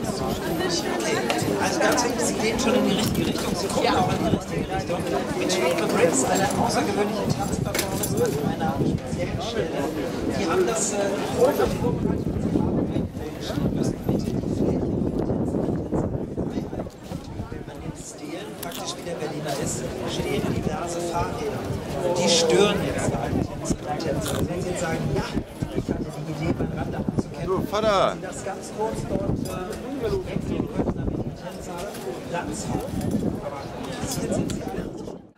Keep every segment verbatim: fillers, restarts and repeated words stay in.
Also tatsächlich, Sie gehen schon in die richtige Richtung, Sie gucken auch in die richtige Richtung. Mit Shape Bricks, eine außergewöhnliche Tanzperformance an einer speziellen Stelle. Die haben das äh, vorher vorbereitet. An den Stelen, praktisch wie der Berliner ist, stehen diverse Fahrräder. Und die stören jetzt halt Tänzer und Tänzer. Wenn Sie jetzt sagen, ja, ich hatte die Idee, mein Rad anzukennen, du Vater! Sie das ganz kurz dort äh, wegnehmen können, damit die Tänzer Platz haben. Aber interessiert sind Sie alle.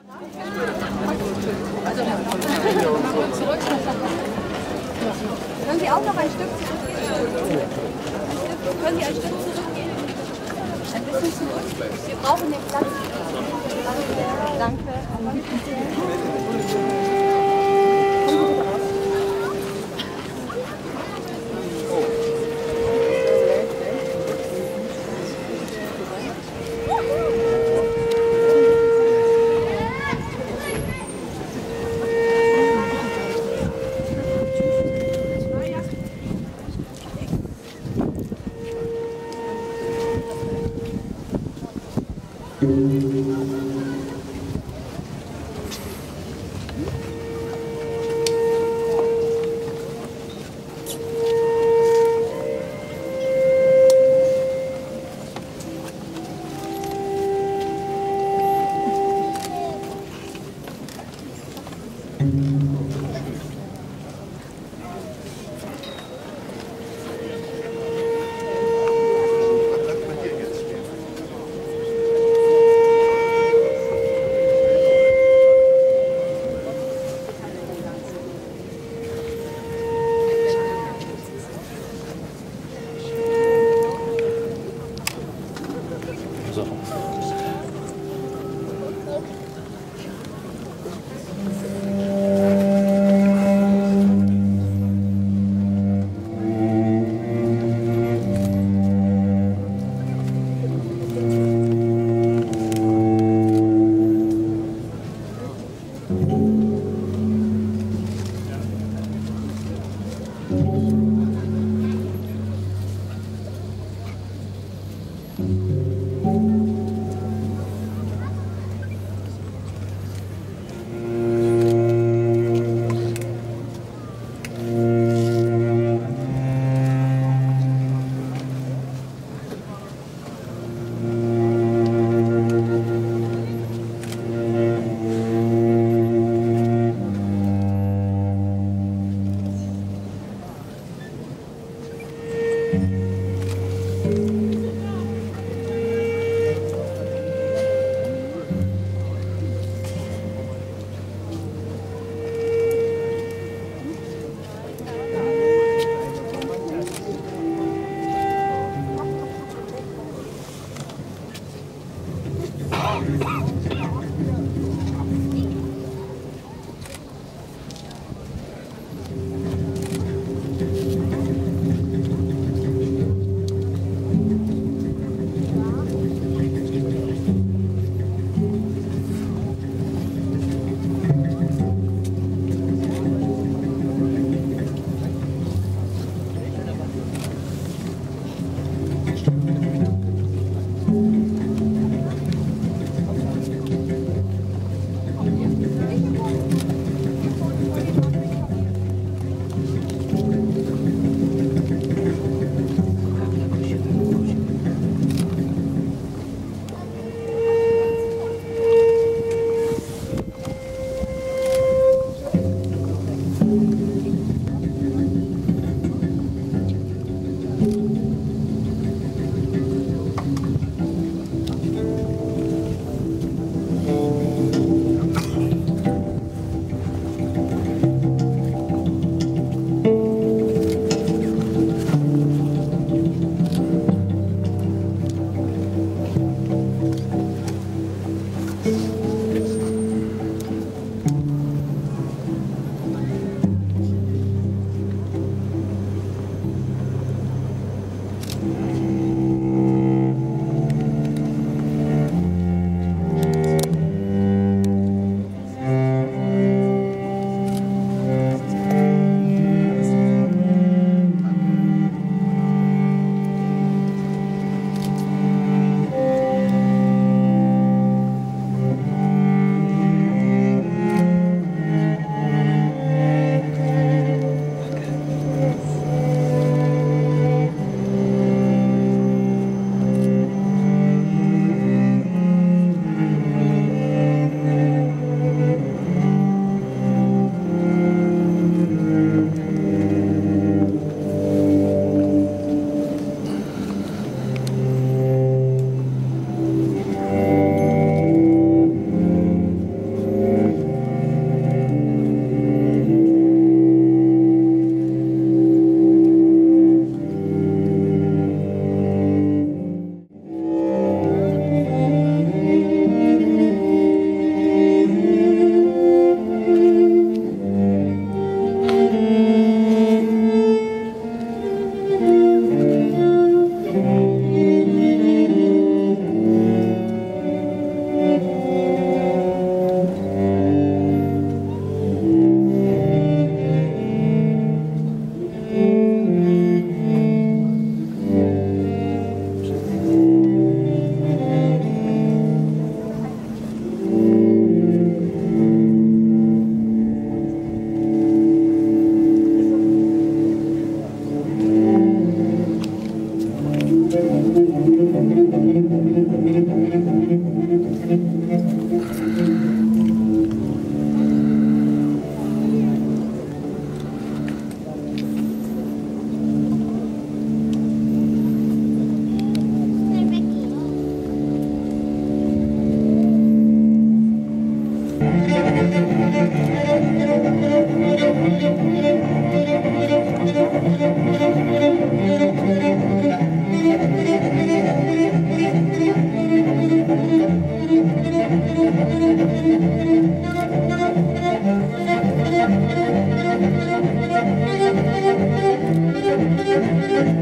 Können Sie auch noch ein Stück zurückgehen? Können Sie ein Stück zurückgehen? Ein bisschen zurück. Wir brauchen den Platz. Danke.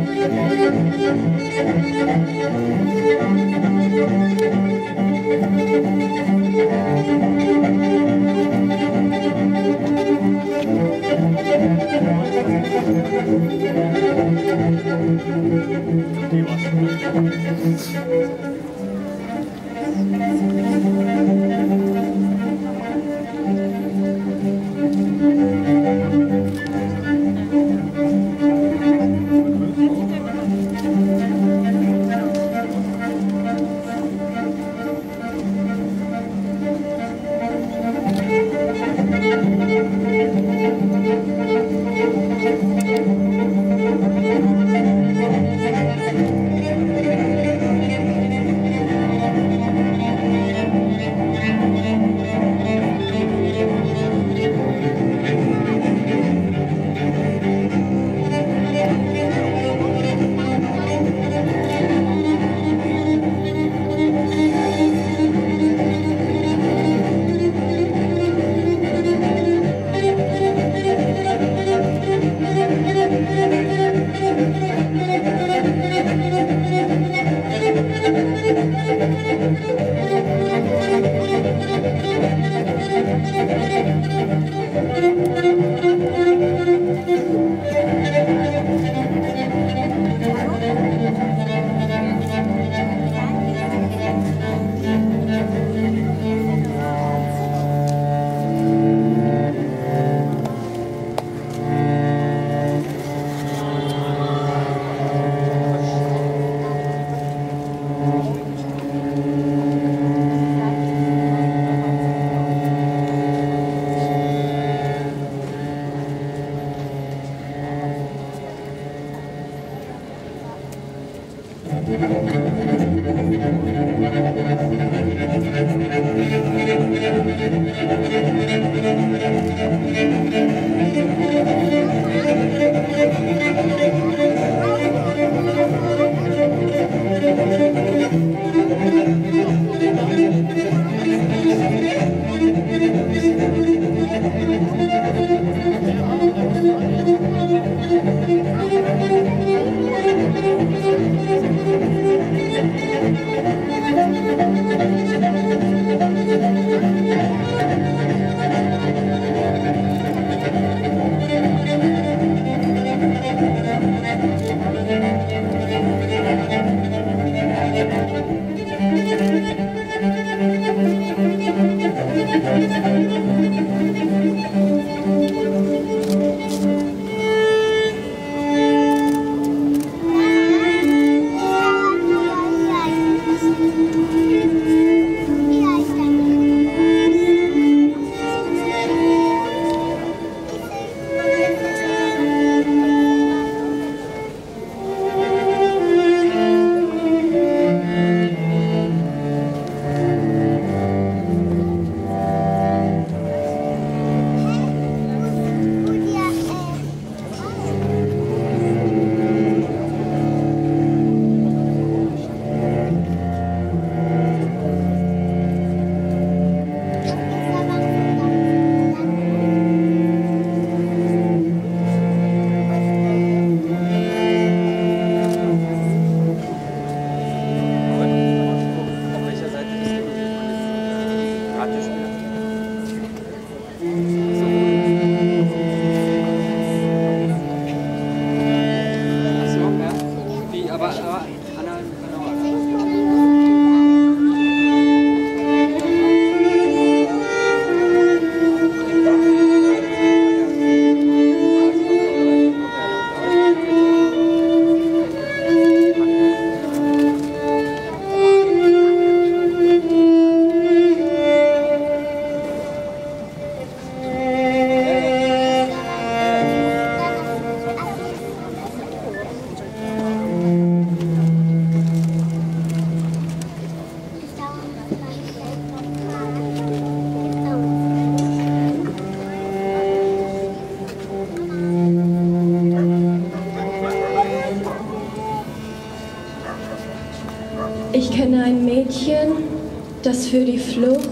Ich kenne ein Mädchen, das für die Flucht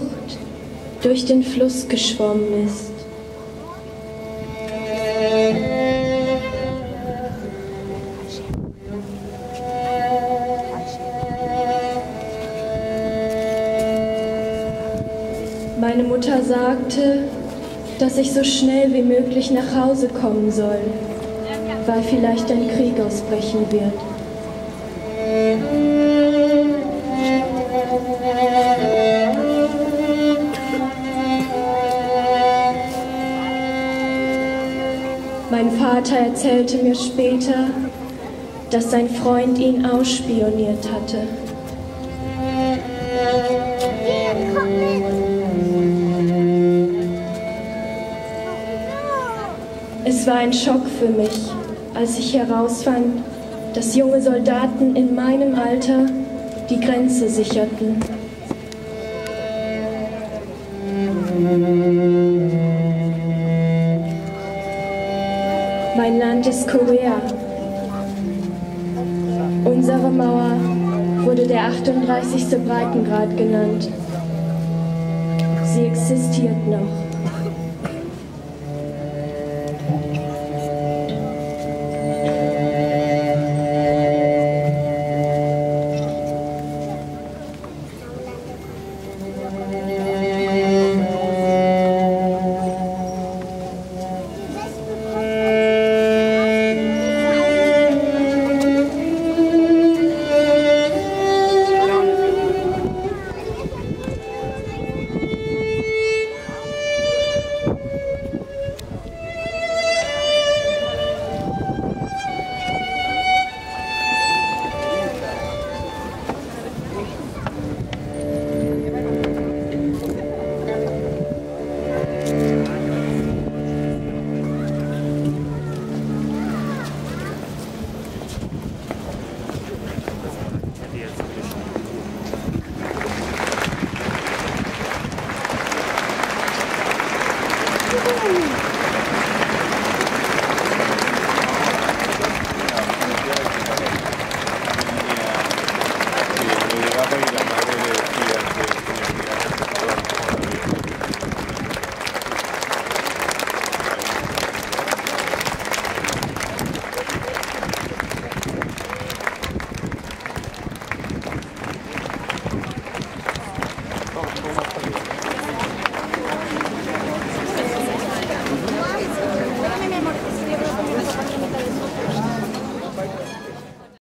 durch den Fluss geschwommen ist. Meine Mutter sagte, dass ich so schnell wie möglich nach Hause kommen soll, weil vielleicht ein Krieg ausbrechen wird. Mein Vater erzählte mir später, dass sein Freund ihn ausspioniert hatte. Es war ein Schock für mich, als ich herausfand, dass junge Soldaten in meinem Alter die Grenze sicherten. Mein Land ist Korea. Unsere Mauer wurde der achtunddreißigste Breitengrad genannt. Sie existiert noch.